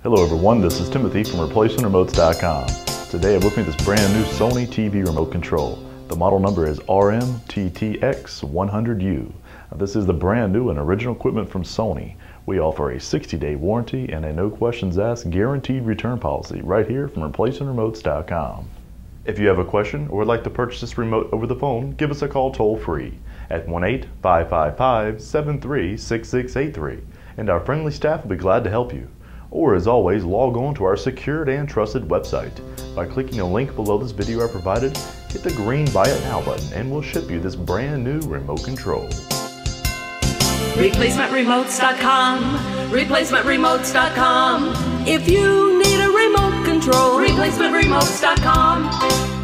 Hello everyone, this is Timothy from ReplacementRemotes.com. Today I'm looking at this brand new Sony TV remote control. The model number is RMTTX100U. This is the brand new and original equipment from Sony. We offer a 60-day warranty and a no questions asked guaranteed return policy right here from ReplacementRemotes.com. If you have a question or would like to purchase this remote over the phone, give us a call toll free at 1-855-553-6683 and our friendly staff will be glad to help you. Or as always, log on to our secured and trusted website. By clicking a link below this video I provided, hit the green Buy It Now button and we'll ship you this brand new remote control. ReplacementRemotes.com, ReplacementRemotes.com. If you need a remote control, ReplacementRemotes.com.